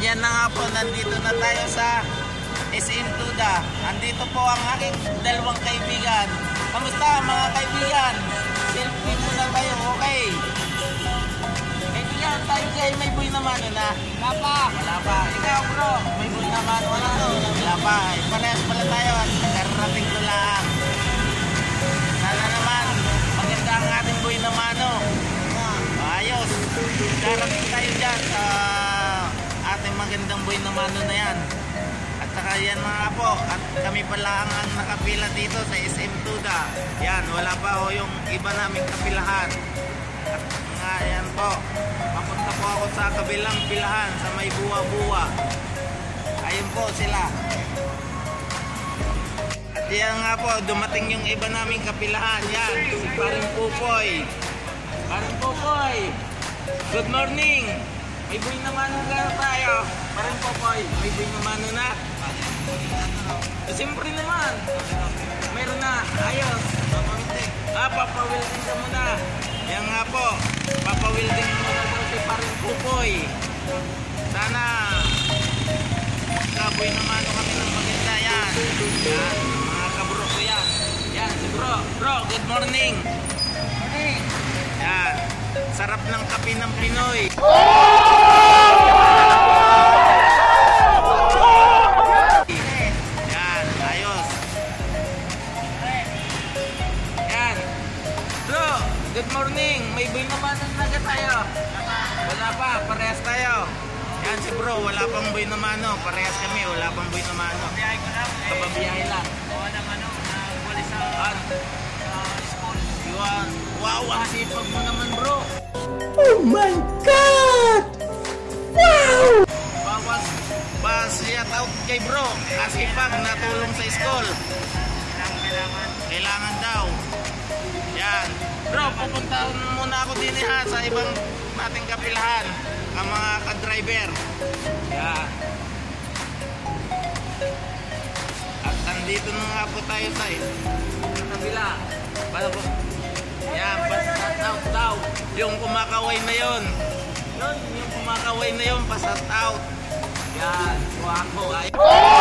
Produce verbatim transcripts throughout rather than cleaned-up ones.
yan na nga po, nandito na tayo sa S M Tuda. Andito po ang aking dalawang kaibigan. Kamusta mga kaibigan? Selfie muna tayo, okay? Kaibigan, tayo kayo may buhay naman, na? Wala pa. Wala pa. Ikaw bro, may buhay naman, wala no? Wala pa. Parehas pala tayo at kararating ko lang. Sana naman, maganda ang ating buhay naman, no? Ayos. Darating tayo dyan sa ating magandang buhay naman na yan. At saka yan mga po, at kami pala ang, ang nakapila dito sa S M Tuda. Yan, wala pa ho yung iba naming kapilahan. At nga yan po, papunta po ako sa kabilang pilahan sa may buwa-buwa. Ayun po sila. At yan nga po, dumating yung iba naming kapilahan. Yan, si Paring Pupoy. Paring Pupoy, good morning. May buhay naman na tayo. Paring Pupoy, may buhay naman na. Siyempre naman. Meron na. Ayos. Ah, papawilding ka muna. Yan nga po. Papawilding muna daw si Paring Pupoy. Sana magkaboy naman kami ng maganda yan. Yan. Mga kabro ko yan. Yan si bro. Bro, good morning. Morning. Yan. Sarap ng kape ng Pinoy. Yan, ayos. Yan. Bro, good morning. May buhay naman na tayo. Wala pa, parehas tayo. Yan si bro, wala pang buhay naman. Parehas kami, wala pang buhay naman. Kababiyahe lang. Oo naman, wala sa school. Wow, asipag mo naman bro. Oh my God! Wow! Bawas, bawas shout out kay bro. Asipag, natulong sa school. Kailangan, kailangan daw. Yan. Bro, pupunta muna ako din ha sa ibang nating kapilahan. Ang mga ka-driver. Yan. At andito na nga po tayo sa kabila. Para po. Yan, pasat out daw. Yung kumakaway na yun. Yun, yung kumakaway na yun, pasat out. Yan, wako ay.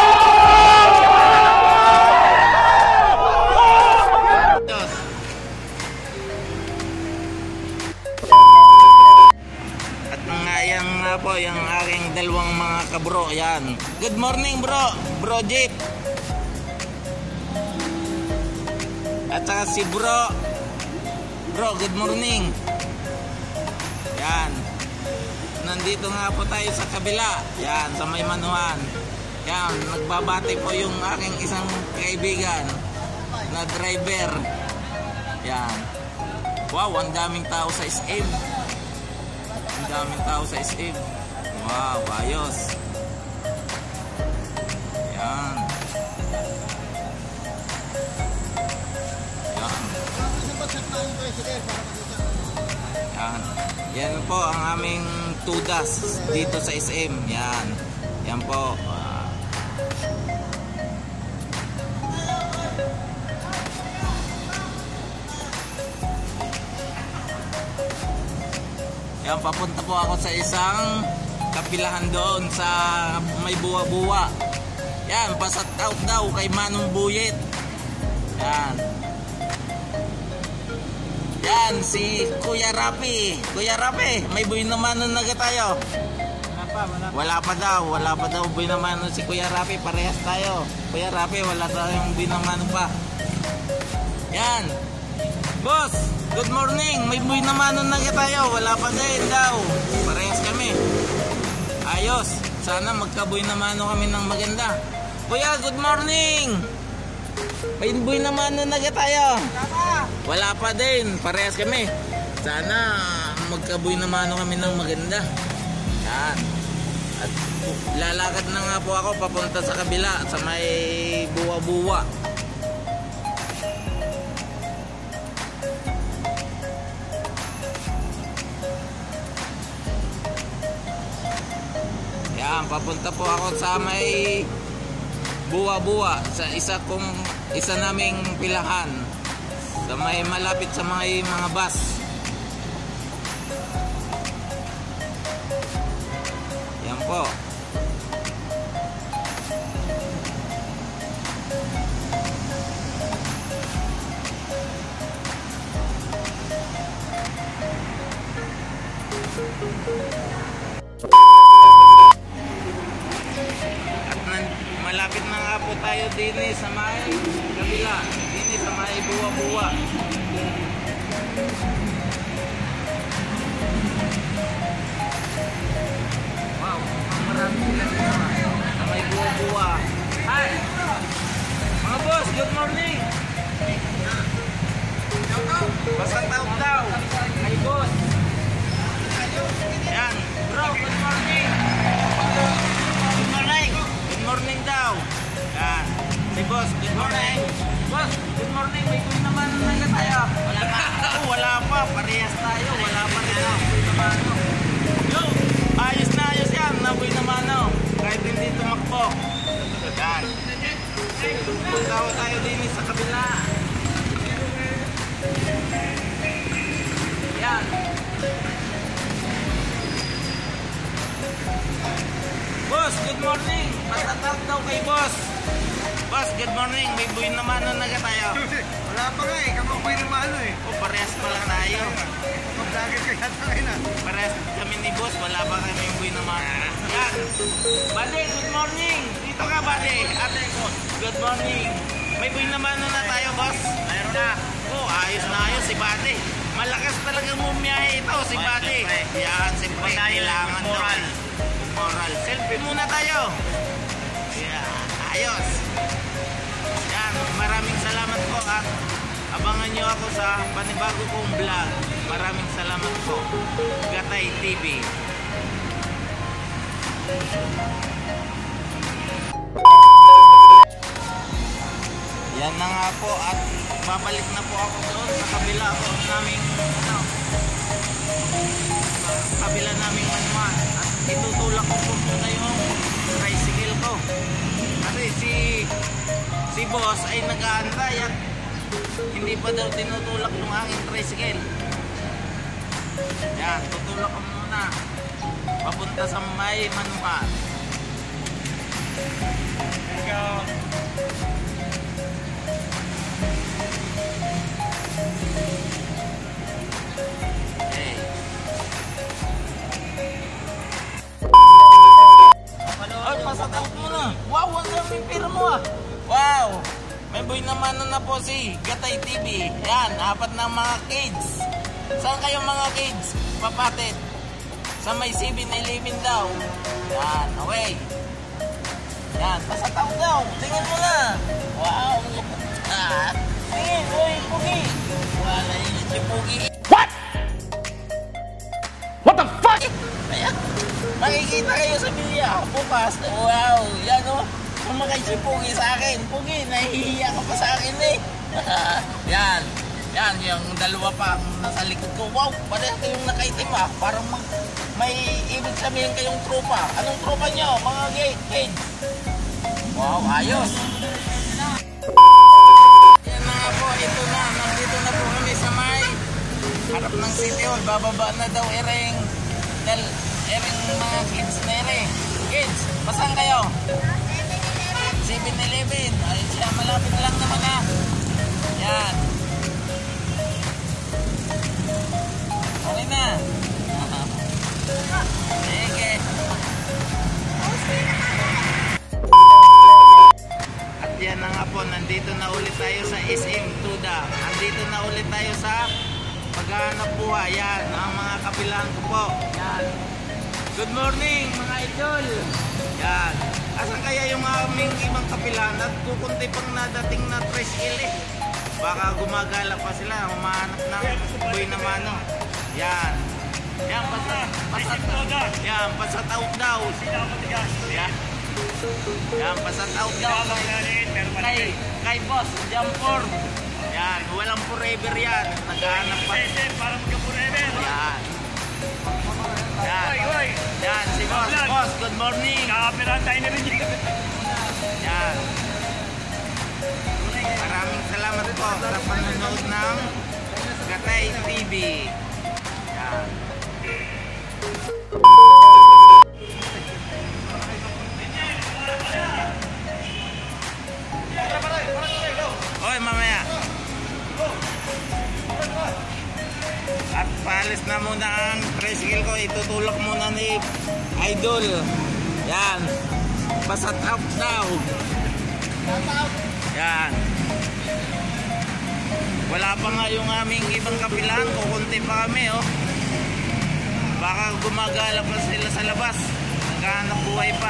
At nga yan nga po, yung aking dalawang mga kabro. Yan. Good morning bro, bro Jeep. At saka si bro Bro, good morning. Yan. Nandito nga po tayo sa kabila. Yan, sa may manuhan. Yan, nagbabati po yung aking isang kaibigan na driver. Yan. Wow, ang daming tao sa S M. Ang daming tao sa S M. Wow, ayos. Yan. Yan. Yan po ang aming Tudas dito sa S M. Yan. Yan po. Uh, yan, papunta po ako sa isang kapilahan doon sa may buwa-buwa. Yan, pasat out daw kay Manong Buyet. Yan. Yan, si Kuya Rapi. Kuya Rapi, may buhay naman nun naga tayo. Wala pa, wala pa. Wala pa daw, wala pa daw buhay naman nun si Kuya Rapi. Parehas tayo. Kuya Rapi, wala tayong buhay naman pa. Yan. Boss, good morning. May buhay naman nun naga tayo. Wala pa din daw. Parehas kami. Ayos. Sana magkabuhay naman kami ng maganda. Kuya, good morning. May buhay naman nun naga tayo. Wala pa din, parehas kami. Sana magkabuhay naman kami ng maganda. Yan. At lalakad na nga po ako papunta sa kabila, sa may buwa-buwa. Yan, papunta po ako sa may buwa-buwa, sa isa kong isa naming pilahan. Sa may malapit sa mga mga bus. Yan po. At nan- malapit na nga po tayo din eh, sa may kabila. Din eh, sa may buwa-buwa. Wow, marami sila dito ah. Sa may buwa-buwa. Hi! Mga boss, good morning! Basta taon daw. Hi boss. Ayan. Bro, good morning. Good morning. Good morning daw. Ayan. Si boss, good morning. Boss, good morning. May kuwi naman na tayo. Wala pa. Oh, wala pa. Parehas tayo. Wala pa rin ako. Kuwi naman. Yo, ayos na ayos yan. Nakuwi naman ako. Kahit hindi tumakbo. Ayan. Punta tayo din sa kabila. Yan. Boss, good morning. Patatawag daw kay boss. Boss, good morning. May buhay naman na naga tayo. Wala pa nga eh. Kamang buhay naman eh. O, parehas pa lang tayo. Mag-vlogger ka yata kayo na. Parehas kami ni boss. Wala pa kami yung buhay naman. Yan. Bade, good morning. Dito ka, Bade. Ate, good morning. May buhay naman na tayo, boss. Mayroon na. Oh, ayos na ayos si Bade. Malakas talaga mumiyahe ito si Bade. Yan, siyempre. Kailangan moral. Moral. Selfie muna tayo. Yan, ayos. Yan, maraming salamat po at abangan nyo ako sa panibago kong vlog. Maraming salamat po. Gatay T V. Yan na nga po at babalik na po ako doon sa kabila po naming ano, kabila naming manuan at itutulak ko po muna yung tricycle ko kasi si si boss ay nag-aantay at hindi pa daw tinutulak yung aking tricycle. Yan, tutulak ko muna papunta sa may manuan. Let's go. Ay, pasatawag mo na. Wow, ang daming pera mo ah. Wow. May boy naman na po si Gatay T V. Yan, apat na mga kids. Saan kayong mga kids? Papatid. Sa may seven eleven daw. Yan, away. Yan, pasatawag daw. Tingin mo na. Wow. Ah. Tingin, boy, Pugi. Wala yun si Pugi. What? What the fuck? Ayan. Makikita kayo sa Bilya bukas. Wow, yan o. Sumakay si Pugi sa akin. Pugi, nahihiya ka pa sa akin eh. Yan. Yan, yung dalawa pa ang nasa likod ko. Wow, parang kayong nakaitim ah. Parang mag, may ibig sabihin kayong tropa. Anong tropa nyo, mga gate kids? Wow, ayos. Yan na nga po, ito na. Nandito na po kami sa may harap ng City Hall. Bababa na daw ereng dal ereng mga kids na ere. Kids, pasan kayo? seven eleven. Ay siya, malapit lang naman ah. Yan. Okay na. Sige. At yan na nga po, nandito na ulit tayo sa S M Tuda. Nandito na ulit tayo sa paghahanap buhay. Yan, ang mga kapilaan ko po. Yan. Good morning mga idol. Yan. Asan kaya yung aming ibang kapilaan at kukunti pang nadating na tricycle eh. Baka gumagala pa sila, humahanap ng buhay na mano. Yan. Yan, pasat, pasat, yan, pasat out daw. Yan. Yan, pasat out daw. Kay, kay boss, jumper. Yan, walang forever yan. Naghahanap pa. Yan. Yan. Yan, si boss. Boss, good morning. Nakapiraan tayo na rin dito. Yan. Maraming salamat po sa panonood ng Gatay T V. Yan. Oy, mamaya. At pala Aalis na muna ang tricycle ko. Itutulak muna ni Idol. Yan. Pasat up daw. Yan. Wala pa nga yung aming ibang kapilan. Kukunti pa kami, oh. Baka gumagala pa sila sa labas. Naghahanap buhay pa.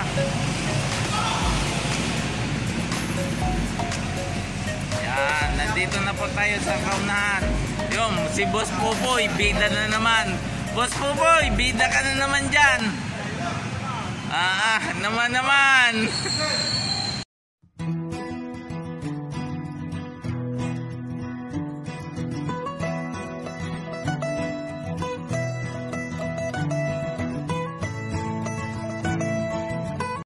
Yan. Nandito na po tayo sa kaunahan. Yung, si Boss Pupoy, bida na naman. Boss Pupoy, bida ka na naman dyan. Ah, naman naman.